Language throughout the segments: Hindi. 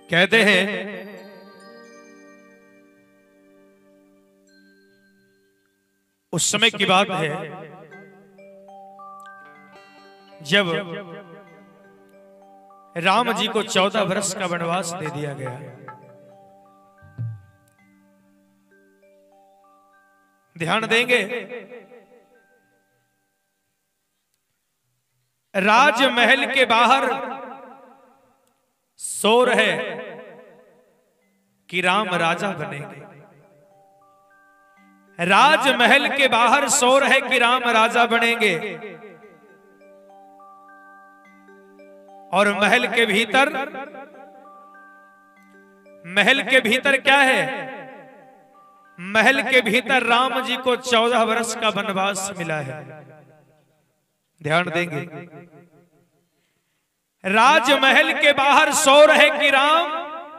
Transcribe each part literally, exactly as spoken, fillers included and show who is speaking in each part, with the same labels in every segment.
Speaker 1: कहते हैं उस समय की बात है जब राम जी को चौदह वर्ष का वनवास दे दिया गया। ध्यान देंगे, राजमहल के बाहर शोर है कि राम राजा बनेंगे। राजमहल के बाहर शोर है कि राम राजा बनेंगे, और महल के भीतर महल के भीतर क्या है? महल के भीतर राम जी को चौदह वर्ष का वनवास मिला है। ध्यान देंगे, राजमहल के बाहर शोर है कि राम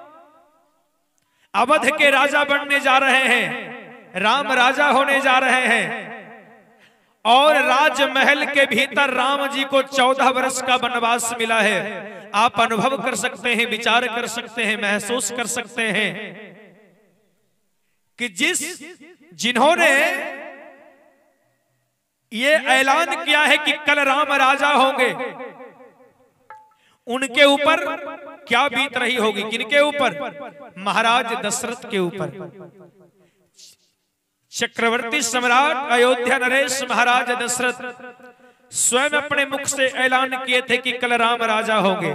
Speaker 1: अवध के राजा बनने जा रहे हैं, राम राजा होने जा रहे हैं, और राजमहल के भीतर राम जी को चौदह वर्ष का वनवास मिला है। आप अनुभव कर सकते हैं, विचार कर सकते हैं, महसूस कर सकते हैं कि जिस जिन्होंने ये ऐलान किया है कि कल राम राजा होंगे, उनके ऊपर क्या बीत रही होगी? किनके ऊपर? महाराज दशरथ के ऊपर। चक्रवर्ती सम्राट अयोध्या नरेश महाराज दशरथ स्वयं अपने मुख से ऐलान किए थे कि कल राम राजा होंगे,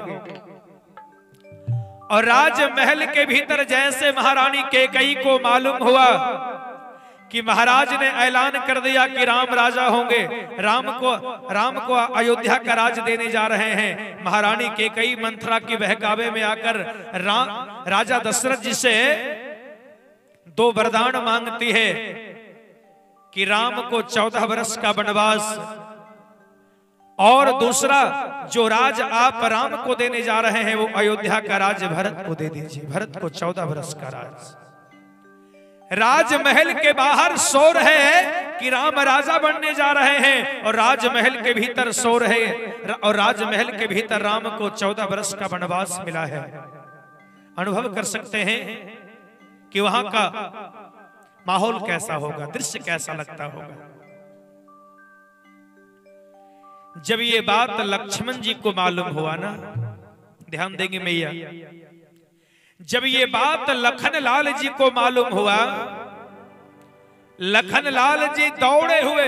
Speaker 1: और राजमहल के भीतर जैसे महारानी कैकेयी को मालूम हुआ कि महाराज ने ऐलान कर दिया कि राम राजा होंगे, राम को राम को अयोध्या का राज देने जा रहे हैं, महारानी कैकेयी मंथरा की बहकावे में आकर राजा दशरथ जी से दो वरदान मांगती है कि राम को चौदह वर्ष का वनवास, और दूसरा जो राज आप राम को देने जा रहे हैं वो अयोध्या का राज भरत को दे दीजिए, भरत को चौदह वर्ष का राज। राजमहल के बाहर शोर है कि राम राजा बनने जा रहे हैं, और राजमहल के भीतर शोर है, और राजमहल के भीतर राम को चौदह वर्ष का वनवास मिला है। अनुभव कर सकते हैं कि वहां का माहौल कैसा होगा, दृश्य कैसा लगता होगा। जब ये बात लक्ष्मण जी को मालूम हुआ ना, ध्यान देंगे मैया, जब ये बात लखन लाल जी को मालूम हुआ, लखन लाल जी दौड़े हुए,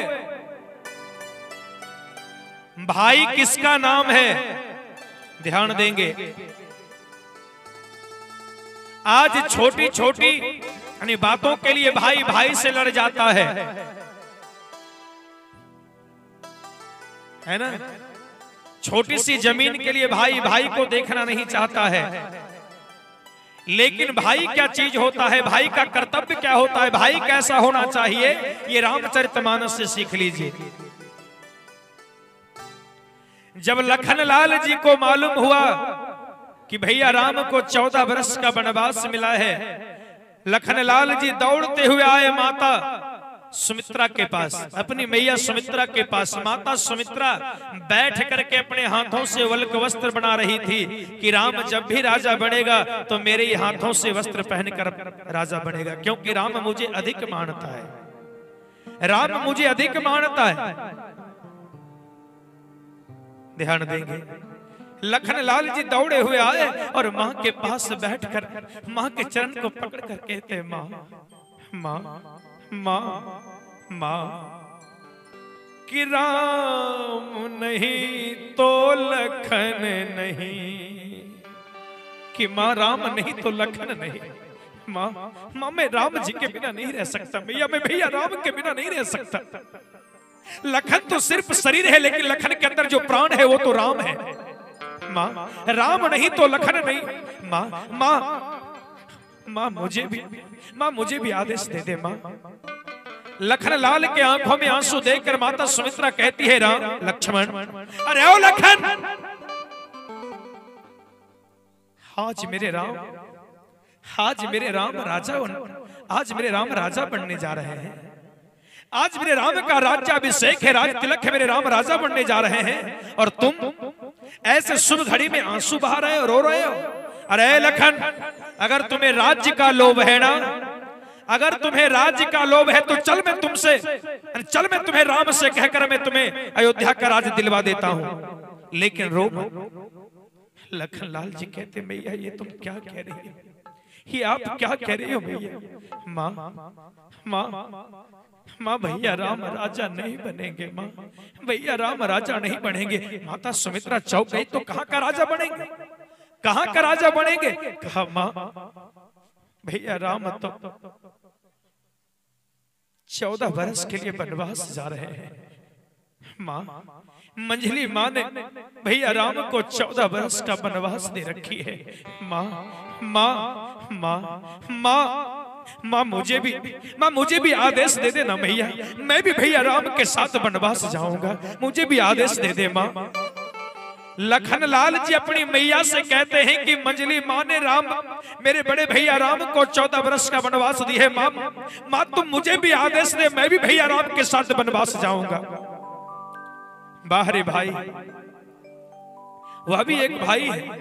Speaker 1: भाई किसका नाम है? ध्यान देंगे, आज छोटी छोटी यानी बातों के लिए भाई भाई से लड़ जाता है, है ना? छोटी सी जमीन के लिए भाई भाई को देखना नहीं चाहता है, लेकिन भाई क्या चीज होता है, भाई का कर्तव्य क्या होता है, भाई कैसा होना चाहिए, ये रामचरितमानस से सीख लीजिए। जब लखनलाल जी को मालूम हुआ कि भैया राम को चौदह वर्ष का वनवास मिला है, लखनलाल जी दौड़ते हुए आए माता सुमित्रा के पास, अपनी मैया सुमित्रा के पास। माता सुमित्रा बैठ करके अपने हाथों से वल्क वस्त्र बना रही थी कि राम जब भी राजा बनेगा तो मेरे ही हाथों से वस्त्र पहनकर राजा बनेगा, क्योंकि राम मुझे अधिक मानता है, राम मुझे अधिक मानता है। ध्यान देंगे, लखनलाल जी दौड़े हुए आए और मां के पास बैठकर मां के चरण को पकड़ कर कहते, मां मां मां मां कि राम नहीं तो लखन नहीं, कि मां राम नहीं तो लखन नहीं। मां मां मैं राम जी के बिना नहीं रह सकता, भैया मैं भैया राम के बिना नहीं रह सकता। लखन तो सिर्फ शरीर है, लेकिन लखन के अंदर जो प्राण है वो तो राम है। मां राम नहीं तो लखन नहीं। मां मां मां मुझे भी मां मुझे भी आदेश दे दे मां। लखनलाल के आंखों में आंसू देखकर माता सुमित्रा कहती है, राम लक्ष्मण, अरे ओ लखन, आज मेरे राम आज मेरे राम राजा आज मेरे राम राजा बनने जा रहे हैं। आज मेरे राम का राज्याभिषेक है, राज तिलक है, मेरे राम राजा बनने जा रहे हैं, और तुम ऐसे शुभ घड़ी में आंसू बहा रहे हो, रो रहे हो। अरे लखन, अगर तुम्हें राज्य का लोभ है ना, अगर तुम्हें राज्य का लोभ है तो चल मैं तुमसे, चल मैं तुम्हें राम से कहकर मैं तुम्हें अयोध्या का राज दिलवा देता हूं, लेकिन रो मत। लखन लाल जी कहते मैया ये तुम क्या कह रही हो, ये आप क्या कह रही हो मैया? माँ माँ माँ भैया राम राजा नहीं बनेंगे, माँ भैया राम राजा नहीं बनेंगे। माता सुमित्रा चौंक गई, तो कहाँ का राजा बनेंगे, कहाँ का राजा बनेंगे? कहा माँ भैया राम तो चौदह वर्ष के लिए वनवास जा रहे हैं। माँ मंजली माँ ने भैया राम को चौदह वर्ष का वनवास दे रखी है। माँ माँ माँ माँ माँ मुझे भी, माँ मुझे भी आदेश दे देना भैया, मैं भी भैया राम के साथ वनवास जाऊंगा, मुझे भी आदेश दे दे माँ। लखन लाल जी अपनी मैया से कहते हैं कि मंजली माँ ने राम, मेरे बड़े भैया राम को चौदह वर्ष का वनवास दी है। माँ माँ तुम मुझे भी आदेश दे, मैं भी भैया राम के साथ वनवास जाऊंगा। बाहरे भाई, वह भी एक भाई है।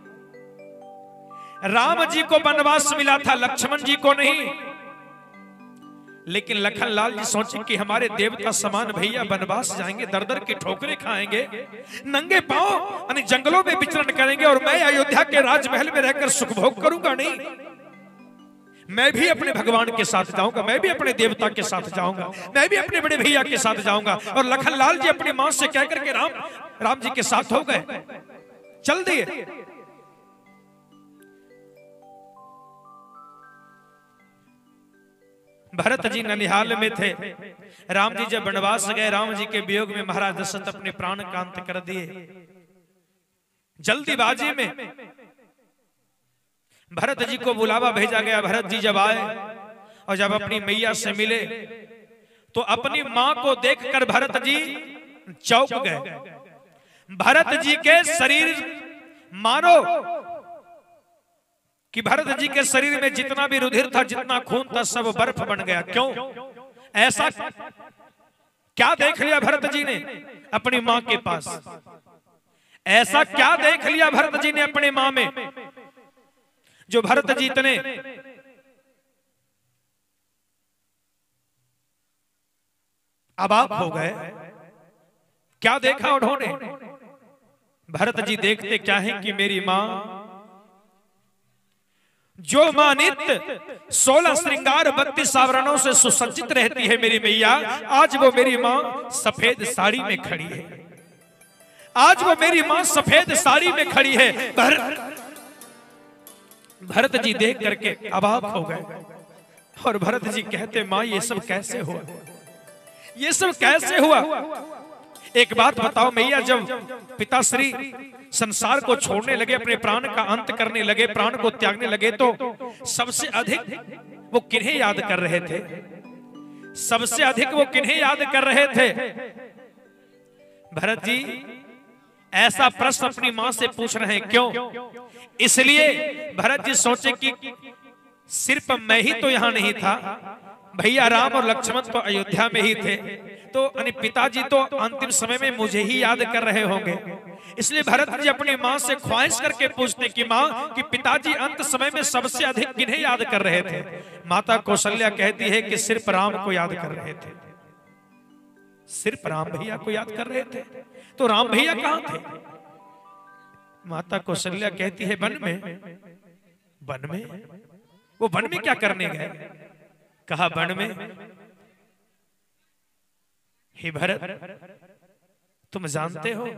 Speaker 1: राम जी को वनवास मिला था, लक्ष्मण जी को नहीं। लेकिन लखन लाल जी सोचे कि हमारे देवता समान भैया वनवास जाएंगे, दर दर की ठोकरें खाएंगे, नंगे पांव यानी जंगलों में विचरण करेंगे, और मैं अयोध्या के राजमहल में रहकर सुख भोग करूंगा नहीं। मैं भी अपने भगवान के साथ जाऊंगा, मैं भी अपने देवता के साथ जाऊंगा, मैं भी अपने बड़े भैया के साथ जाऊंगा। और लखन लाल जी अपनी मां से कहकर के राम राम जी के साथ हो गए, चल दिए। भरत जी ननिहाल में थे, राम जी जब वनवास गए, राम जी के वियोग में महाराज दशरथ अपने प्राण का अंत कर दिए। जल्दीबाजी में भरत जी को बुलावा भेजा गया। भरत जी जब आए और जब अपनी मैया से मिले तो अपनी मां को देखकर भरत जी चौंक गए। भरत जी के शरीर मानो कि भरत जी के शरीर में जितना भी रुधिर था, जितना खून था, सब बर्फ बन गया। क्यों? ऐसा क्या देख लिया भरत जी ने अपनी मां के पास? ऐसा क्या देख लिया भरत जी ने अपने मां में जो भरत जी इतने अबाक हो गए? क्या देखा उन्होंने? भरत जी देखते क्या है कि मेरी मां जो मां नित्य सोलह श्रृंगार बत्तीस आवरणों से सुसज्जित रहती है मेरी मैया, आज वो मेरी मां सफेद साड़ी में खड़ी है। आज वो मेरी मां सफेद साड़ी में खड़ी है। भर... भरत जी देख करके अबाक हो गए और भरत जी कहते मां ये सब कैसे हुआ, ये सब कैसे हुआ? एक बात बताओ मैया, जब पिताश्री संसार को छोड़ने लगे, अपने प्राण का अंत करने लगे, प्राण को त्यागने लगे, तो सबसे अधिक वो किन्हें याद कर रहे थे? सबसे अधिक वो किन्हें याद कर रहे थे? भरत जी ऐसा प्रश्न अपनी मां से पूछ रहे हैं। क्यों? इसलिए भरत जी सोचे कि सिर्फ मैं ही तो यहां नहीं था, भैया राम और लक्ष्मण तो अयोध्या में ही थे, तो पिताजी तो अंतिम समय में मुझे ही याद कर रहे होंगे। इसलिए भरत जी अपनी मां से ख्वाहिश करके पूछते कि मां कि पिताजी अंत समय में सबसे अधिक किन्हें याद कर रहे थे? माता कौशल्या कहती है कि सिर्फ राम को याद कर रहे थे, सिर्फ राम भैया को याद कर रहे थे। तो राम भैया कहां थे? माता कौशल्या कहती है वन में। वन में? वो वन में क्या करने गए? कहा वन में हे भरत तुम जानते हो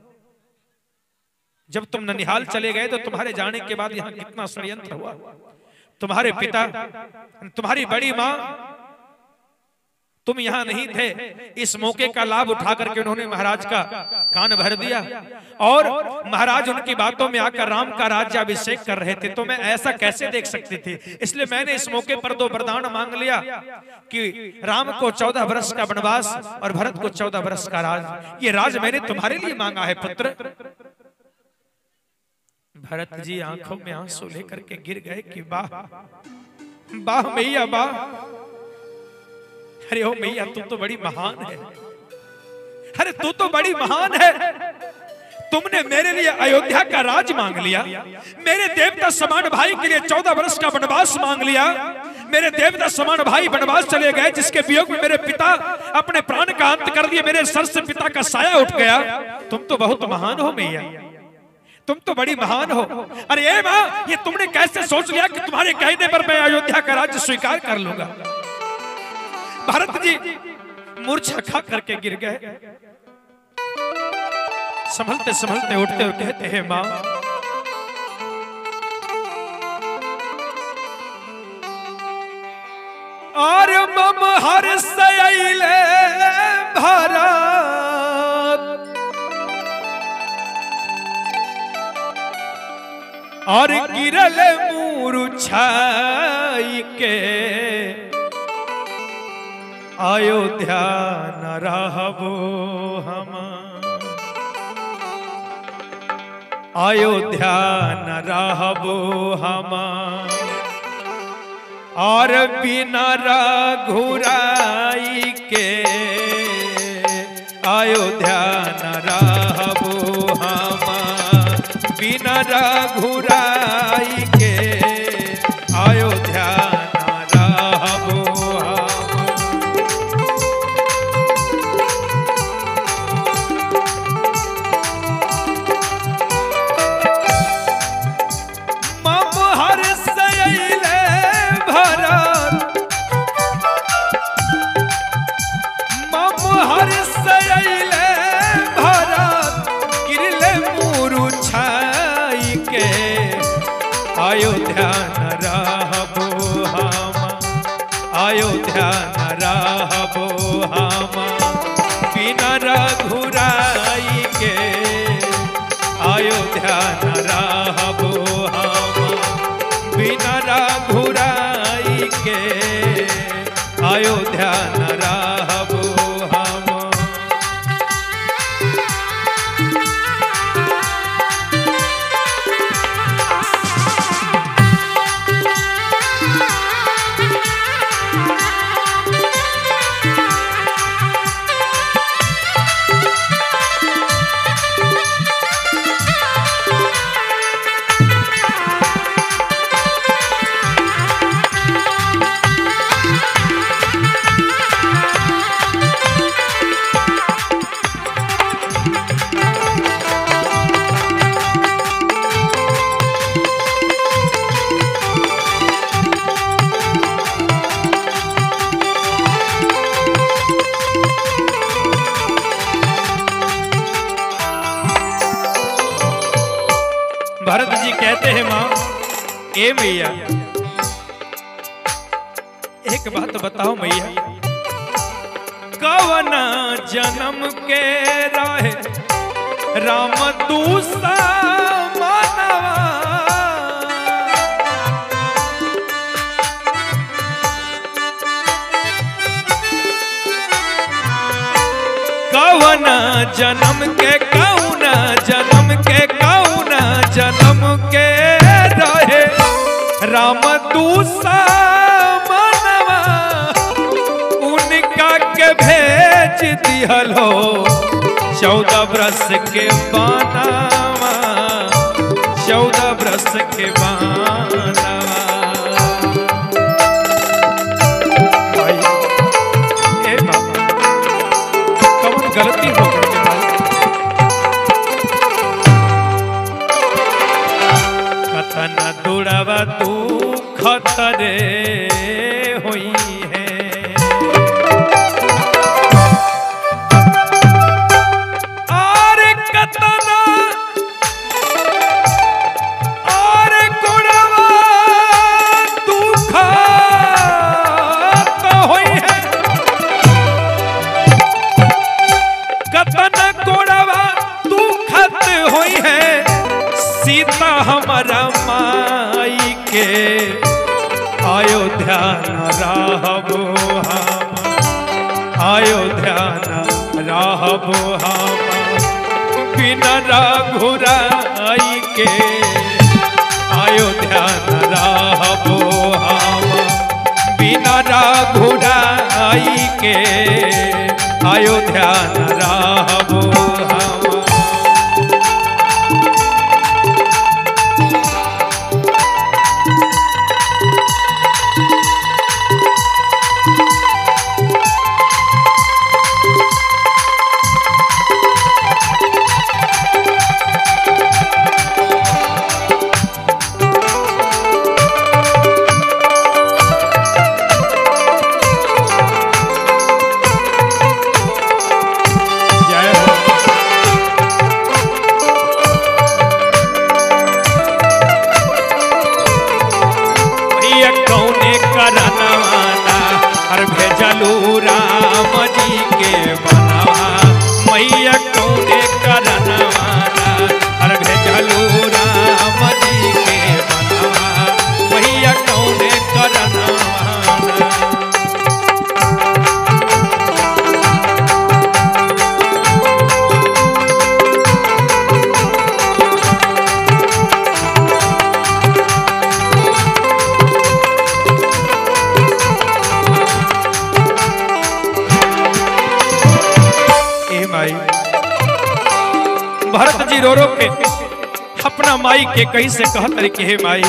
Speaker 1: जब तुम ननिहाल चले गए तो तुम्हारे जाने के बाद यहां कितना षड्यंत्र हुआ। तुम्हारे पिता, तुम्हारी बड़ी मां, तुम यहां नहीं थे। इस मौके का लाभ उठा करके उन्होंने महाराज का कान भर दिया और महाराज उनकी बातों में आकर राम का राज्याभिषेक कर रहे थे। तो मैं ऐसा कैसे देख सकती थी? इसलिए मैंने इस मौके पर दो वरदान मांग लिया कि राम को चौदह वर्ष का वनवास और भरत को चौदह वर्ष का राज। ये राज मैंने तुम्हारे लिए मांगा है पुत्र। भरत जी आंखों में आंसू लेकर के गिर गए कि वाह वाह मैया वाह, अरे ओ मैया तू तो बड़ी महान है, अरे तू तो बड़ी महान है, तुमने मेरे लिए अयोध्या का राज मांग लिया, मेरे देवता समान भाई के लिए चौदह वर्ष का वनवास मांग लिया। मेरे देवता समान भाई वनवास चले गए, जिसके वियोग में मेरे पिता अपने प्राण का अंत कर दिए, मेरे सर से पिता का साया उठ गया। तुम तो बहुत महान हो मैया, तुम तो बड़ी महान हो। अरे ए माँ, ये तुमने कैसे सोच लिया कि तुम्हारे कहने पर मैं अयोध्या का राज्य स्वीकार कर लूंगा? भरत जी मूर्छा खा करके गिर गए। संभलते संभलते उठते और कहते हैं, माँ और मम हर सैले भरत और गिरल मूर्छाई के अयोध्या न रहबो हम, अयोध्या न रहबो हम और बिना रघुराई के अयोध्या न रहबो हम, बिना रघुराई के अयोध्या न रहबो हम। मम हर सैले भरत, मम हर सैले भरत गिरले मूर्छाई के अयोध्या न रहबो हम, अयोध्या न रहबो हम, बिना रघुराई के अयोध्या न रहबो हम, बिना रघुराई के अयोध्या न रहबो हम। भरत जी कहते हैं, मां ए मैया एक बात बताओ मैया, कवन जन्म के रहे राम दूसा मानवा, कवन जन्म के कौन जन्म के कौन जन्म के रहे राम दूसा मनवा, उनका के भेज दिहल हो चौदह बरस के बानवा, चौदह बरस के बानवा। ए बाबा कौन गलती हो गई? कतन दुड़वा तू खतरे हुई है, और कतना और गुड़वा तू खत हुई है, कतना गुड़वा तू खत हुई है, सीता हमारा माई के अयोध्या न रहबो हम, अयोध्या न रहबो हम, बिना रघुराई के अयोध्या न रहबो हम, बिना रघुराई के अयोध्या न रहबो हम। रो रो के अपना माई के कहीं से कहत रही कि हे माई,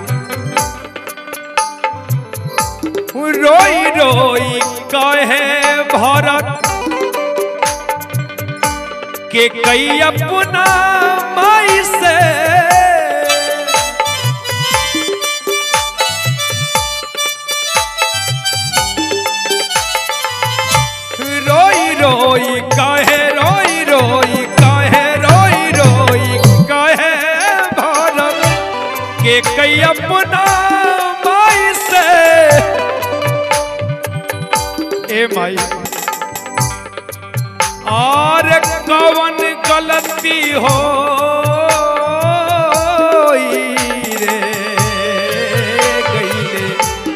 Speaker 1: रोई रोई कहे भरत के कई अपना माई से, रोई रोई कहे रोई रोई कहे रोई रोई कहे भरत के कई अपना माई से। ए माई और कौन गलती हो रे गईले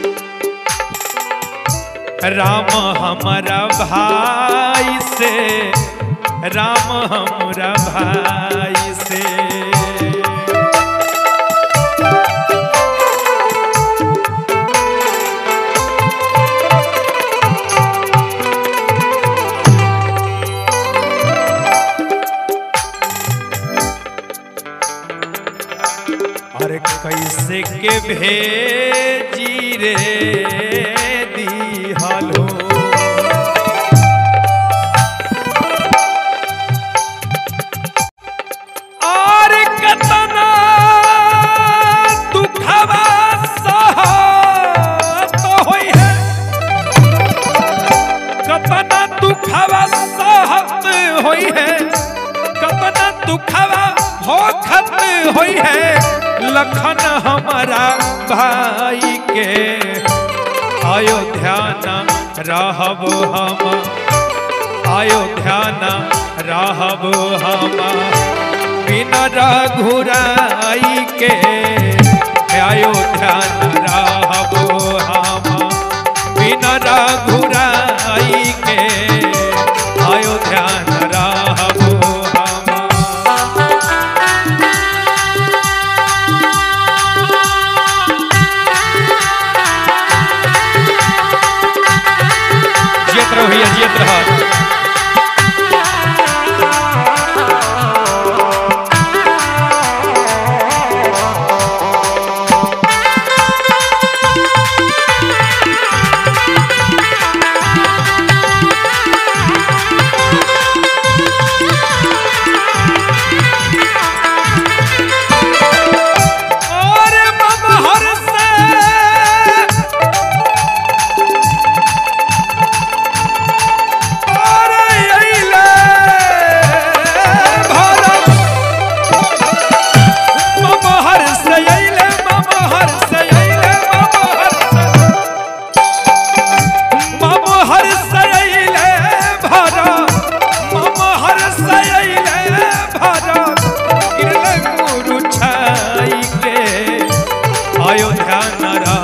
Speaker 1: राम हमारा भाई से, राम हमारा भाई से। अरे कैसे के भेजी रे दिहलो, और कतना दुखवा सहत होई है, कतना दुखवा सहत होई है, कतना दुखवा होखत होई है। लखन हमारा भाई के अयोध्या न रहब हम, अयोध्या न रहब हम बिना रघुराई के, अयोध्या न रहब हम बिना रघुराई के, अयोध्या न रहब हम। जियत रहो भैया, जियत रहो। अयोध्या न